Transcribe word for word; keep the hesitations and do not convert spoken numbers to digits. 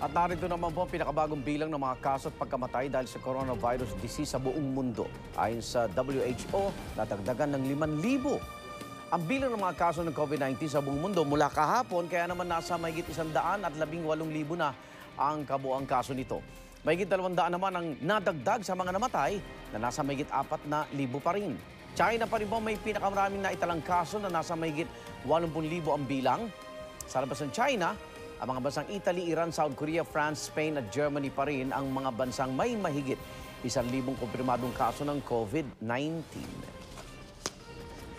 At narito naman po ang pinakabagong bilang ng mga kaso at pagkamatay dahil sa coronavirus disease sa buong mundo. Ayon sa W H O, natagdagan ng limang libo ang bilang ng mga kaso ng COVID nineteen sa buong mundo mula kahapon, kaya naman nasa mahigit isang daan at labing walong libo na ang kabuang kaso nito. Mahigit dalawang daan naman ang nadagdag sa mga namatay na nasa mahigit apat na libo pa rin. China pa rin po may pinakamaraming naitalang kaso na nasa mahigit walumpung libo ang bilang. Sa labas ng China, ang mga bansang Italy, Iran, South Korea, France, Spain at Germany pa rin ang mga bansang may mahigit isang libong kumpirmadong kaso ng COVID nineteen.